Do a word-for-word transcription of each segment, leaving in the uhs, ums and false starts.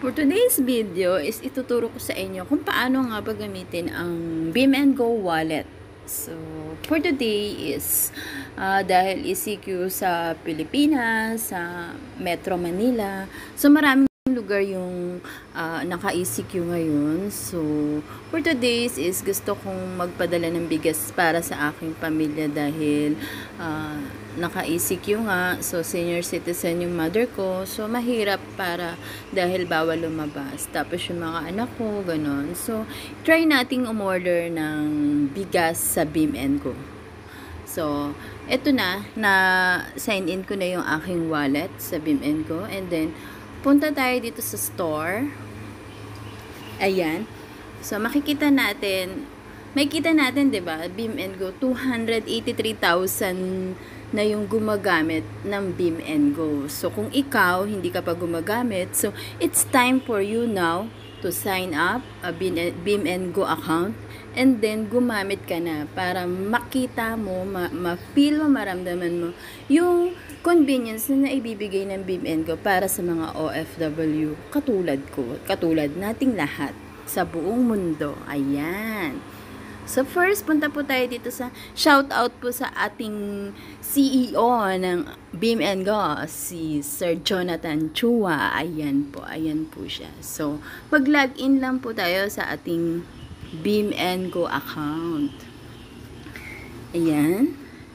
For today's video is ituturo ko sa inyo kung paano nga ba gamitin ang BEAMANDGO wallet. So, for today is uh, dahil E C Q sa Pilipinas, sa Metro Manila. So, maraming lugar yung uh, naka-E C Q ngayon. So, for today's is gusto kong magpadala ng bigas para sa aking pamilya dahil uh, naka-E C Q nga. So, senior citizen yung mother ko. So, mahirap para dahil bawal lumabas. Tapos yung mga anak ko, ganon. So, try nating umorder ng bigas sa BEAMANDGO. So, eto na, na sign in ko na yung aking wallet sa BEAMANDGO. And then, punta tayo dito sa store. Ayan. So, makikita natin, makikita natin, diba, BEAMANDGO, two hundred eighty-three thousand na yung gumagamit ng BEAMANDGO. So, kung ikaw, hindi ka pa gumagamit, so, it's time for you now to sign up a BEAMANDGO account and then gumamit ka na para makita mo, ma-feel mo, maramdaman mo yung convenience na naibibigay ng BEAMANDGO para sa mga O F W katulad ko, katulad nating lahat sa buong mundo. Ayan. So first, punta po tayo dito sa shout out po sa ating C E O ng BEAMANDGO, si Sir Jonathan Chua. Ayan po, ayan po siya. So, mag-login lang po tayo sa ating BEAMANDGO account. Ayan.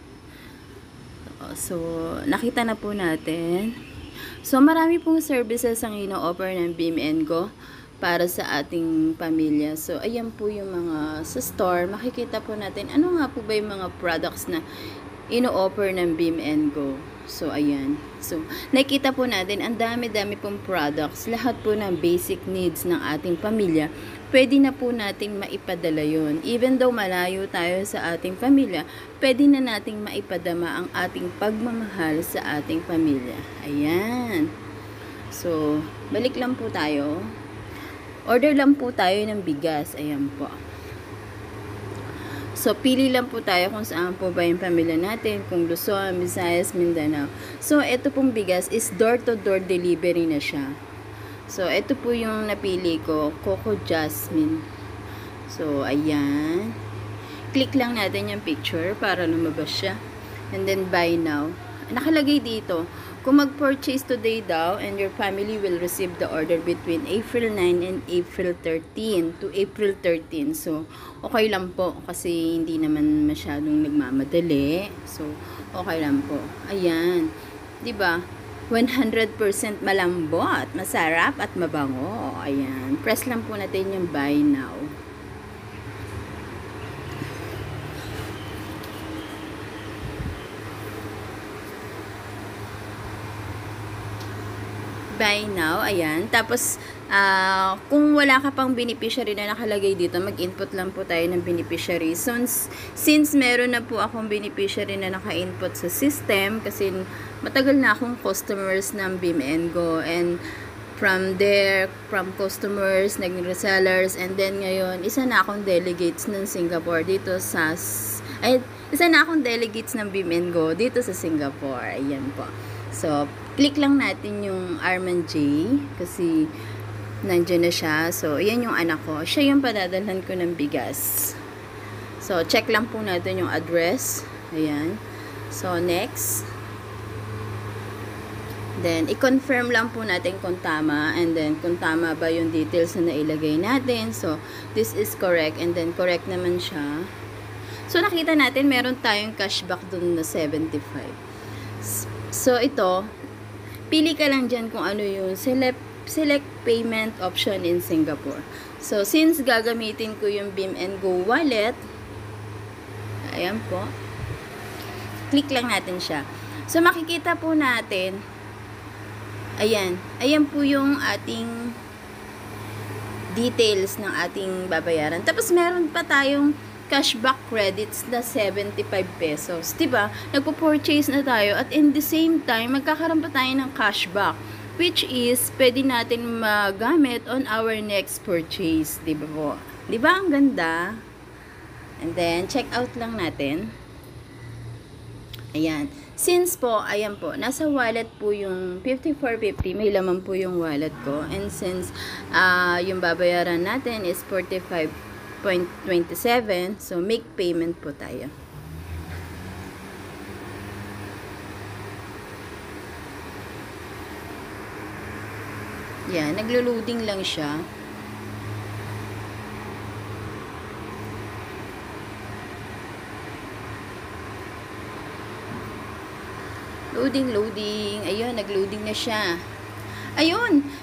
So, nakita na po natin. So, marami pong services ang ino-offer ng BEAMANDGO para sa ating pamilya. So, ayan po yung mga sa store. Makikita po natin, ano nga po ba yung mga products na ino-offer ng BEAMANDGO. So, ayan. So, nakita po natin, ang dami-dami pong products. Lahat po ng basic needs ng ating pamilya, pwede na po nating maipadala yun. Even though malayo tayo sa ating pamilya, pwede na nating maipadama ang ating pagmamahal sa ating pamilya. Ayan. So, balik lang po tayo. Order lang po tayo ng bigas. Ayan po. So, pili lang po tayo kung saan po ba yung pamilya natin. Kung Luzon, Visayas, Mindanao. So, ito pong bigas is door-to-door delivery na siya. So, ito po yung napili ko. Coco Jasmine. So, ayan. Click lang natin yung picture para lumabas siya. And then, buy now. Nakalagay dito, kung mag-purchase today daw and your family will receive the order between April ninth and April thirteenth to April thirteenth. So, okay lang po kasi hindi naman masyadong nagmamadali. So, okay lang po. Ayan. Diba? one hundred percent malambot, masarap at mabango. Ayan. Press lang po natin yung buy now. Buy now, ayan. Tapos, uh, kung wala ka pang beneficiary na nakalagay dito, mag-input lang po tayo ng beneficiary. So, since meron na po akong beneficiary na naka-input sa system, kasi matagal na akong customers ng BEAMANDGO, and from there, from customers, naging resellers, and then ngayon, isa na akong delegates ng Singapore dito sa, ay, isa na akong delegates ng BEAMANDGO dito sa Singapore. Ayan po. So, click lang natin yung Arman J kasi nandiyan na siya. So, ayan yung anak ko. Siya yung padadalhan ko ng bigas. So, check lang po natin yung address. Ayan. So, next. Then, i-confirm lang po natin kung tama. And then, kung tama ba yung details na nailagay natin. So, this is correct. And then, correct naman siya. So, nakita natin, meron tayong cashback dun na seventy-five. So, ito, pili ka lang dyan kung ano yung select, select payment option in Singapore. So, since gagamitin ko yung BEAMANDGO wallet, ayan po, click lang natin siya. So, makikita po natin, ayan, ayan po yung ating details ng ating babayaran. Tapos, meron pa tayong cashback credits na seventy-five pesos. Diba? Nagpo-purchase na tayo at in the same time, magkakaroon pa tayo ng cashback which is pwede natin magamit on our next purchase. Diba po? Diba? Ang ganda. And then, check out lang natin. Ayan. Since po, ayan po, nasa wallet po yung fifty-four fifty, may laman po yung wallet ko. And since uh, yung babayaran natin is forty-five twenty-seven, so make payment po tayo. Yan, naglo-loading lang siya. Loading, loading. Ayun, nag-loading na siya. Ayun,